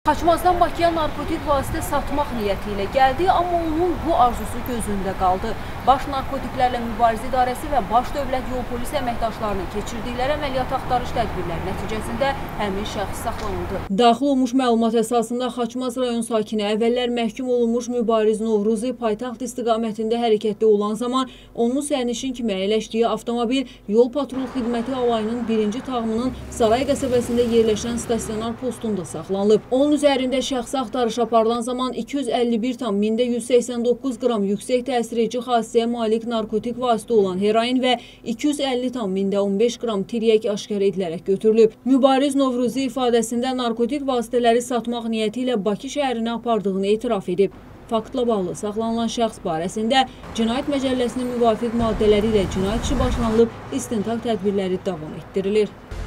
Xaçmazdan Bakıya narkotik vasitə satmaq niyyəti ilə gəldi, amma onun bu arzusu gözündə qaldı. Baş Narkotiklərlə Mübarizə İdarəsi və Baş Dövlət Yol Polis əməkdaşlarının keçirdikləri əməliyyat axtarış tədbirləri nəticəsində həmin şəxs saxlanıldı. Daxil olmuş məlumat əsasında Xaçmaz rayon sakini əvvəllər məhkum olunmuş Mübariz Novruzi paytaxt istiqamətində hərəkətdə olan zaman onun sərnişin kimi əyləşdiyi avtomobil Yol Patrul Xidməti alayının 1-ci tağımının Saray qəsəbəsində yerləşən stasionar postunda saxlanılıb. Onun üzərində şəxsi axtarış aparılan zaman 251,189 qram yüksək təsirləyici xassəyə malik narkotik vasitə olan heroin və 250,15 qram tiryək aşkar edilərək götürülüb. Mübariz Novruzi ifadəsində narkotik vasitələri satmaq niyyəti ilə Bakı şəhərinə apardığını etiraf edib. Faktla bağlı saxlanılan şəxs barəsində Cinayət Məcəlləsinin müvafiq maddələri ilə cinayət işi başlanılıb, istintaq tədbirləri davam etdirilir.